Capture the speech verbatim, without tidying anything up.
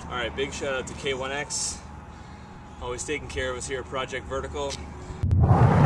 Alright, big shout out to K one X, always taking care of us here at Project Vertical.